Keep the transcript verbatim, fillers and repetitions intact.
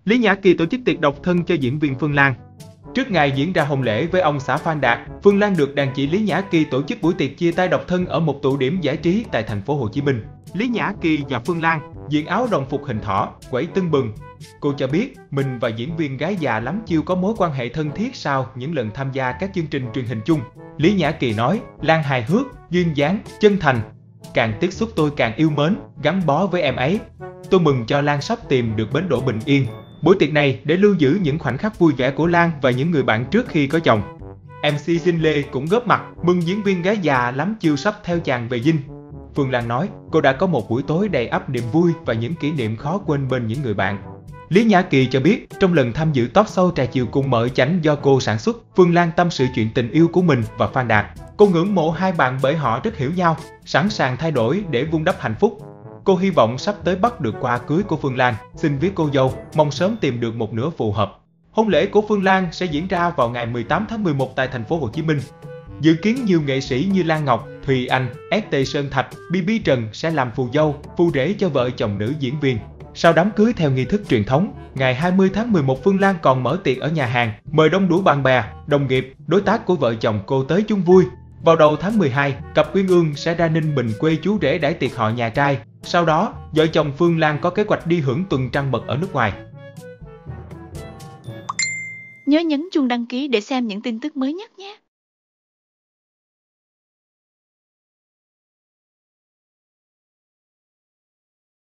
Lý Nhã Kỳ tổ chức tiệc độc thân cho diễn viên Phương Lan. Trước ngày diễn ra hôn lễ với ông xã Phan Đạt, Phương Lan được đàn chị Lý Nhã Kỳ tổ chức buổi tiệc chia tay độc thân ở một tụ điểm giải trí tại thành phố Hồ Chí Minh. Lý Nhã Kỳ và Phương Lan diện áo đồng phục hình thỏ, quẩy tưng bừng. Cô cho biết mình và diễn viên gái già lắm chiêu có mối quan hệ thân thiết sau những lần tham gia các chương trình truyền hình chung. Lý Nhã Kỳ nói, Lan hài hước, duyên dáng, chân thành. Càng tiếp xúc tôi càng yêu mến, gắn bó với em ấy. Tôi mừng cho Lan sắp tìm được bến đỗ bình yên. Buổi tiệc này để lưu giữ những khoảnh khắc vui vẻ của Lan và những người bạn trước khi có chồng. em xê Dinh Lê cũng góp mặt mừng diễn viên gái già lắm chiêu sắp theo chàng về Dinh. Phương Lan nói, cô đã có một buổi tối đầy ắp niềm vui và những kỷ niệm khó quên bên những người bạn. Lý Nhã Kỳ cho biết, trong lần tham dự talk show Trà Chiều cùng Mợ Chánh do cô sản xuất, Phương Lan tâm sự chuyện tình yêu của mình và Phan Đạt. Cô ngưỡng mộ hai bạn bởi họ rất hiểu nhau, sẵn sàng thay đổi để vun đắp hạnh phúc. Cô hy vọng sắp tới bắt được quà cưới của Phương Lan, xin viết cô dâu, mong sớm tìm được một nửa phù hợp. Hôn lễ của Phương Lan sẽ diễn ra vào ngày mười tám tháng mười một tại thành phố Hồ Chí Minh. Dự kiến nhiều nghệ sĩ như Lan Ngọc, Thùy Anh, ét tê Sơn Thạch, bê bê Trần sẽ làm phù dâu, phù rể cho vợ chồng nữ diễn viên. Sau đám cưới theo nghi thức truyền thống, ngày hai mươi tháng mười một Phương Lan còn mở tiệc ở nhà hàng, mời đông đủ bạn bè, đồng nghiệp, đối tác của vợ chồng cô tới chung vui. Vào đầu tháng mười hai, cặp Uyên Ương sẽ ra Ninh Bình quê chú rể đãi tiệc họ nhà trai. Sau đó, vợ chồng Phương Lan có kế hoạch đi hưởng tuần trăng mật ở nước ngoài. Nhớ nhấn chuông đăng ký để xem những tin tức mới nhất nhé!